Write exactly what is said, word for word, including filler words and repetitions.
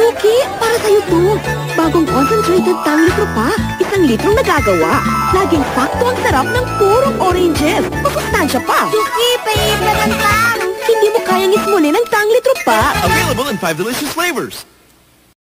Suki, para sa'yo to. Bagong concentrated tang litro pa. Isang litrong nagagawa. Laging sakto ang sarap ng purong oranges. Masustansya pa. Suki, paibla ng tang! Hindi mo kayang ismunin ang tang litro pa. Available in five delicious flavors.